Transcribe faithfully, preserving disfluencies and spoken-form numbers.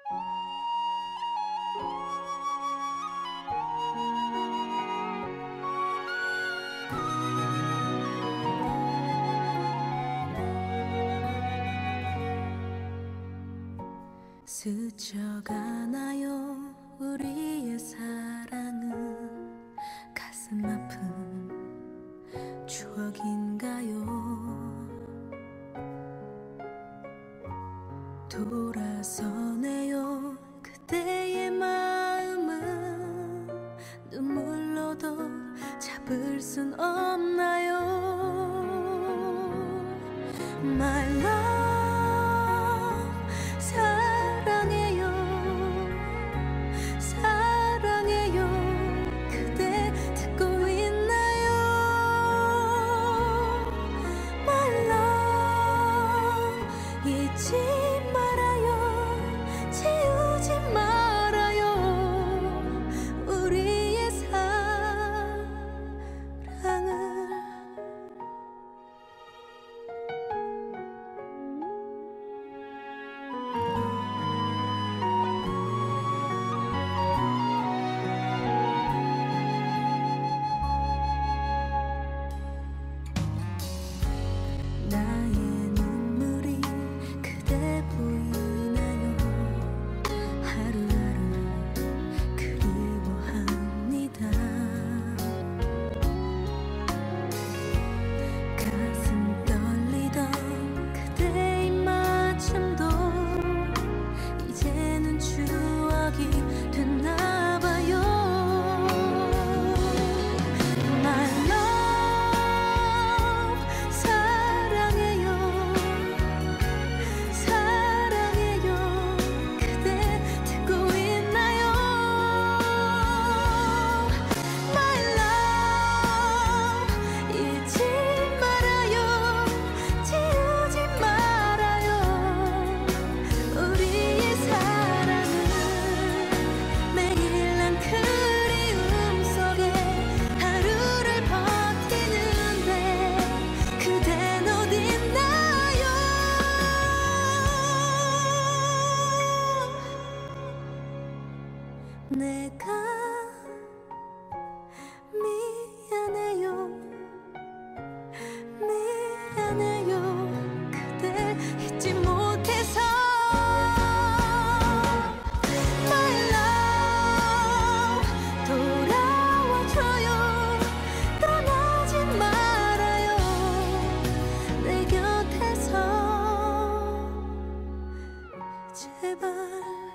스쳐가나요 우리의 사랑은 가슴 아픈 추억인가요? 돌아서네요 그대의 마음은 눈물로도 잡을 순 없나요? My love 사랑해요 사랑해요 그대 듣고 있나요? My love 잊지 말아요 지우지 말아요 우리의 사랑을. 나의 눈물이 그대 보이나요? 하루하루 그리워합니다. 가슴 떨리던 그대의 맞춤도 이제는 추억이 됐나봐요. My love 사랑해요 사랑해요 그대 듣고 있나요? My love 잊지 말아요 지우지 말아요 우리의 사랑은 매일 난 그리움 속에 하루를 버티는데 그댄 어딨나요? 내가 미안해요 미안해요 그대 잊지 못해서. My love 돌아와줘요 떠나지 말아요 내 곁에서 제발.